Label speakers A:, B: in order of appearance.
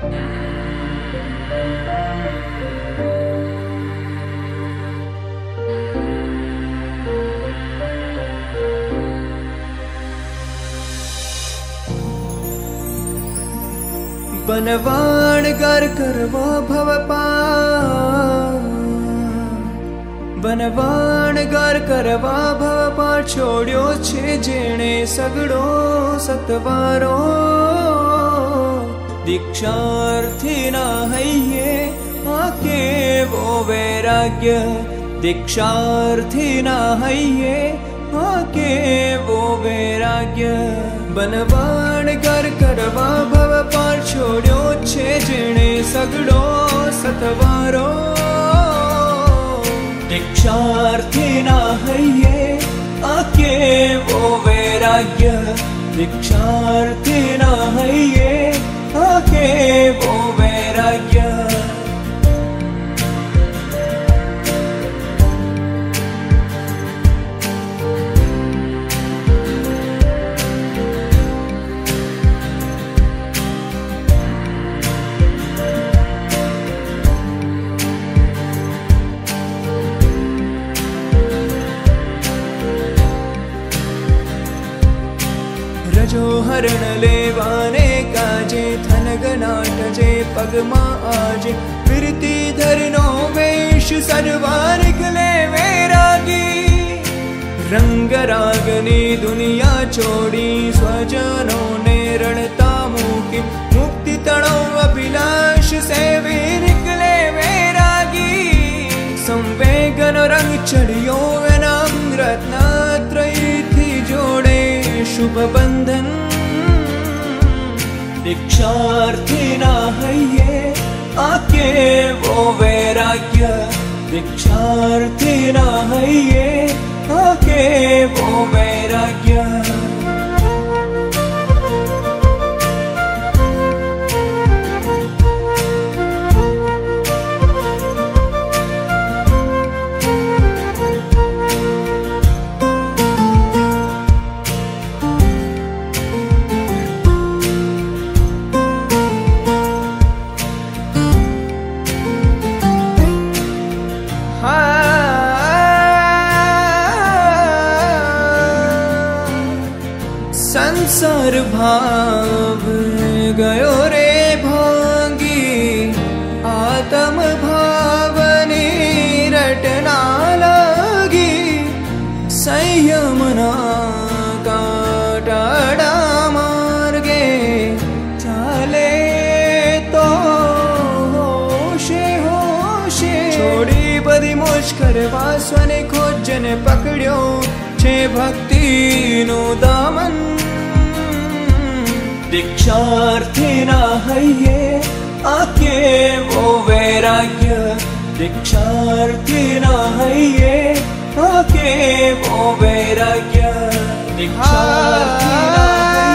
A: बनवाण कर करवा भव पार, बनवाण कर करवा भव पार छोड्यो छे जेणे सगड़ो सतवारो। दीक्षार्थी ना हइये आके वो वैराग्य, दीक्षार्थी ना हइये आके वो वैराग्य। बनवाण कर करवा भव पार छोड्यो छे जेणे सगड़ो सतवारो। दीक्षार्थी ना हइये आके वो वैराग्य, दीक्षार्थी ना हइये आके वो वैराग्य। रजो हरण लेवाने काजे थन गनाट जे पगमा आजे। फिरती धरनो वेश सर्वा निकले वैरागी। रंग रागनी दुनिया छोड़ी स्वजनों ने रणता मूकी। मुक्ति तणो अभिलाष से भी निकले वैरागी। संवेगन रंग चढ़ियो नाम रत्नात्रयी थी जोड़े शुभ बंधन। दीक्षार्थी ना हइये आके वो वैराग्य, दीक्षार्थी ना हइये आके वो वैराग्य। संसार भाव गयो रे भांगी। आत्म भावनी रटना लगी। संयमना काटाड़ा मार्गे चाले तो होशे होशे। छोड़ी बधी मुश्किल वासने खोजने पकड़्यो छे भक्ति नु दामन। दीक्षार्थी ना हइये आके वो वैराग्य, दीक्षार्थी ना हइये आके वो वैराग्य। दीक्षार्थी ना